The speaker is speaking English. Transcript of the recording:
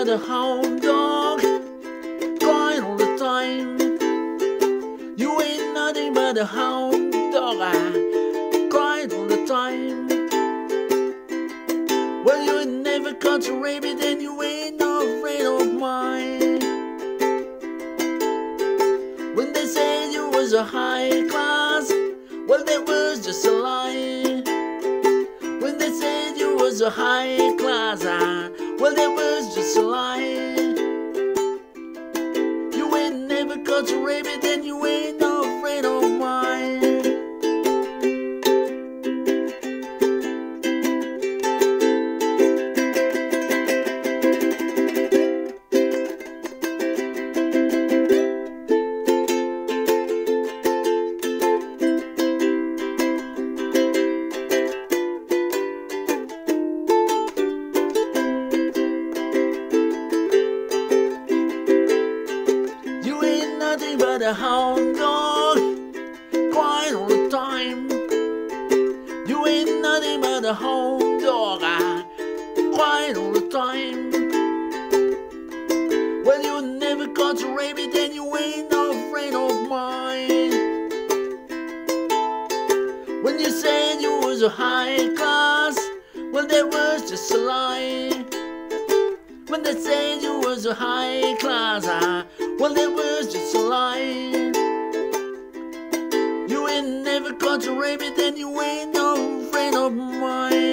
but a hound dog, crying all the time. You ain't nothing but a hound dog, crying all the time. Well, you ain't never caught a rabbit, and you ain't no afraid of mine. When they said you was a high class, well, that was just a lie. When they said you was a high class, well, that was just a lie. You ain't never caught a rabbit, and you ain't no afraid of mine. Nothing but a hound dog, crying all the time. You ain't nothing but a hound dog, crying all the time. Well, you never caught a rabbit, and you ain't no afraid of mine. When you said you was a high class, well, that was just a lie. When they said you was a high class, well, that was just a lie. You ain't never caught a rabbit, and you ain't no afraid of mine.